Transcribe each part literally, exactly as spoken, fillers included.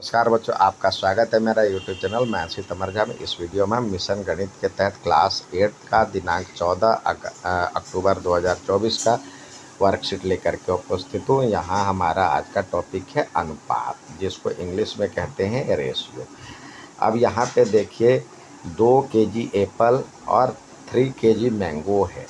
नमस्कार बच्चों, आपका स्वागत है मेरा YouTube channel maths with Amar Jha में। इस वीडियो में हम मिशन गणित के तहत क्लास एट का दिनांक चौदह अक्टूबर दो हज़ार चौबीस का वर्कशीट लेकर के उपस्थित हूँ। यहाँ हमारा आज का टॉपिक है अनुपात, जिसको इंग्लिश में कहते हैं रेशियो। अब यहाँ पे देखिए, दो केजी एप्पल और थ्री केजी मैंगो है,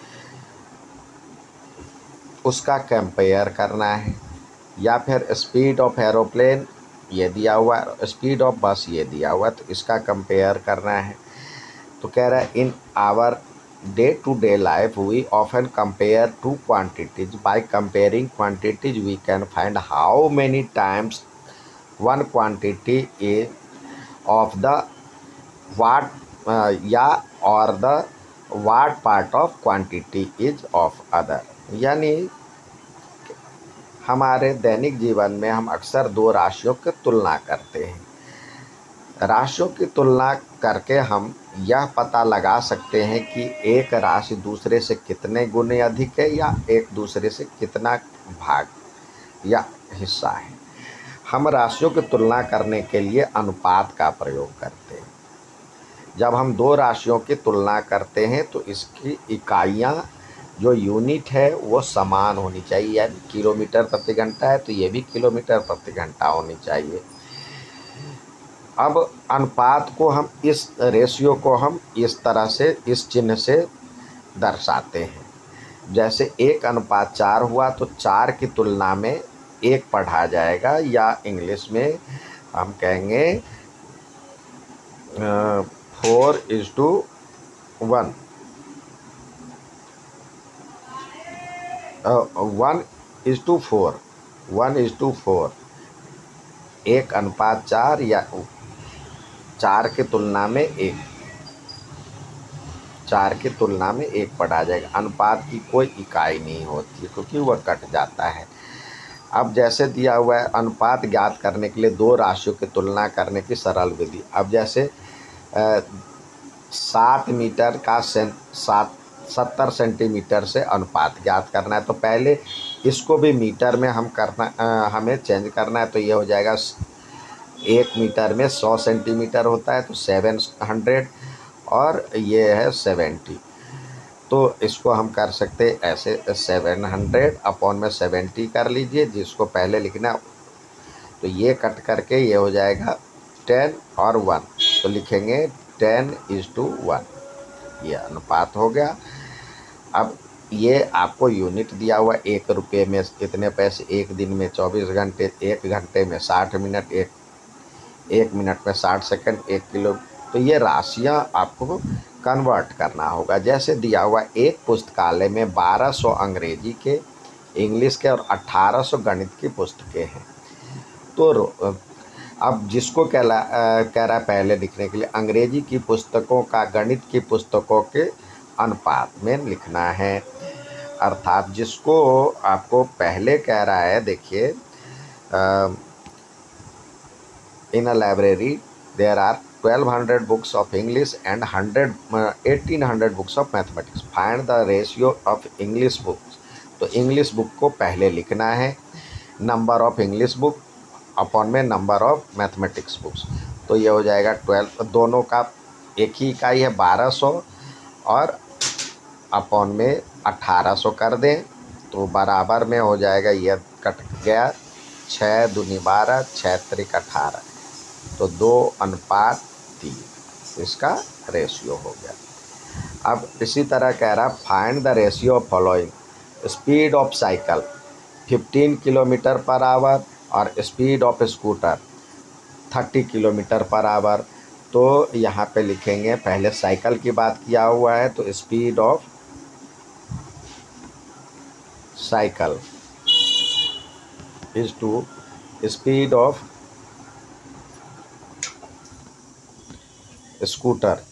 उसका कंपेयर करना है। या फिर स्पीड ऑफ एरोप्लेन ये दिया हुआ है, स्पीड ऑफ बस ये दिया हुआ है, तो इसका कंपेयर करना है। तो कह रहा है in our day to day life we often compare two quantities. By comparing quantities we can find how many times one quantity is of the what या और the what part of quantity is of other. यानी हमारे दैनिक जीवन में हम अक्सर दो राशियों की तुलना करते हैं। राशियों की तुलना करके हम यह पता लगा सकते हैं कि एक राशि दूसरे से कितने गुने अधिक है या एक दूसरे से कितना भाग या हिस्सा है। हम राशियों की तुलना करने के लिए अनुपात का प्रयोग करते हैं। जब हम दो राशियों की तुलना करते हैं तो इसकी इकाइयाँ जो यूनिट है वो समान होनी चाहिए। यानी किलोमीटर प्रति घंटा है तो ये भी किलोमीटर प्रति घंटा होनी चाहिए। अब अनुपात को हम इस रेशियो को हम इस तरह से इस चिन्ह से दर्शाते हैं। जैसे एक अनुपात चार हुआ तो चार की तुलना में एक पढ़ा जाएगा, या इंग्लिश में हम कहेंगे four is to one one is to four one is to four एक अनुपात चार या चार की तुलना में एक चार की तुलना में एक पढ़ा जाएगा। अनुपात की कोई इकाई नहीं होती क्योंकि वह कट जाता है। अब जैसे दिया हुआ है अनुपात ज्ञात करने के लिए दो राशियों की तुलना करने की सरल विधि। अब जैसे सात मीटर का सात सत्तर सेंटीमीटर से अनुपात ज्ञात करना है, तो पहले इसको भी मीटर में हम करना आ, हमें चेंज करना है। तो ये हो जाएगा एक मीटर में सौ सेंटीमीटर होता है तो सेवन हंड्रेड और ये है सेवेंटी। तो इसको हम कर सकते ऐसे सेवन हंड्रेड अपॉन में सेवेंटी कर लीजिए, जिसको पहले लिखना। तो ये कट करके ये हो जाएगा टेन और वन, तो लिखेंगे टेन इज टू वन। ये अनुपात हो गया। अब ये आपको यूनिट दिया हुआ एक रुपये में इतने पैसे, एक दिन में चौबीस घंटे, एक घंटे में साठ मिनट, एक एक मिनट में साठ सेकंड, एक किलो। तो ये राशियां आपको कन्वर्ट करना होगा। जैसे दिया हुआ एक पुस्तकालय में बारह सौ अंग्रेजी के, इंग्लिश के और अट्ठारह सौ गणित की पुस्तकें हैं। तो अब जिसको कह कह रहा है पहले लिखने के लिए अंग्रेजी की पुस्तकों का गणित की पुस्तकों के अनुपात में लिखना है। अर्थात जिसको आपको पहले कह रहा है, देखिए, in a library there are twelve hundred books of English and hundred eighteen hundred books of mathematics. Find the ratio of English books. तो इंग्लिश बुक को पहले लिखना है, number of English book upon में नंबर ऑफ मैथमेटिक्स बुक्स। तो ये हो जाएगा ट्वेल्व, दोनों का एक ही इकाई है बारह सौ, और अपॉन में अट्ठारह सौ कर दें तो बराबर में हो जाएगा, ये कट गया, छः दूनी बारह, छः त्रिक अठारह, तो दो अनुपात तीन, इसका रेशियो हो गया। अब इसी तरह कह रहा find the ratio of following. Speed of cycle fifteen kilometre per hour और speed of scooter thirty kilometre per hour. तो यहाँ पे लिखेंगे, पहले साइकिल की बात किया हुआ है तो speed of cycle is to speed of scooter.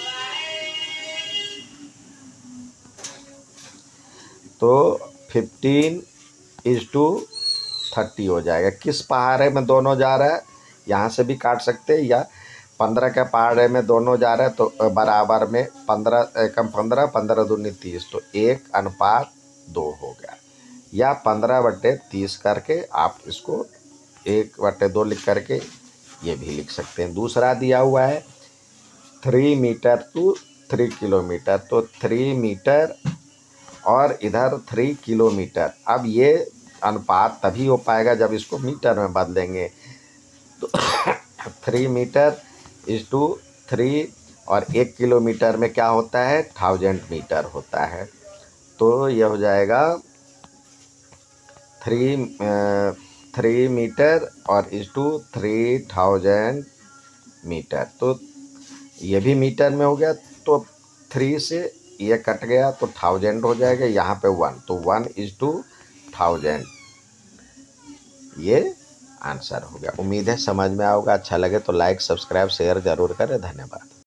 तो फिफ्टीन इज टू थर्टी हो जाएगा। किस पहाड़े में दोनों जा रहा है, यहाँ से भी काट सकते हैं, या पंद्रह के पहाड़े में दोनों जा रहे हैं तो बराबर में पंद्रह एकम पंद्रह, पंद्रह दूनी तीस, तो एक अनुपात दो हो गया। या पंद्रह बटे तीस करके आप इसको एक बटे दो लिख करके ये भी लिख सकते हैं। दूसरा दिया हुआ है three metre to three kilometre, तो थ्री मीटर और इधर थ्री किलोमीटर। अब ये अनुपात तभी हो पाएगा जब इसको मीटर में बदलेंगे। तो three metre is to three, और एक किलोमीटर में क्या होता है, थाउजेंड मीटर होता है। तो यह हो जाएगा थ्री थ्री मीटर और is to three thousand metre. तो ये भी मीटर में हो गया, तो थ्री से ये कट गया तो थाउजेंड हो जाएगा, यहाँ पे वन, तो वन इज टू थाउजेंड। ये आंसर हो गया। उम्मीद है समझ में आओगे। अच्छा लगे तो लाइक सब्सक्राइब शेयर जरूर करें। धन्यवाद।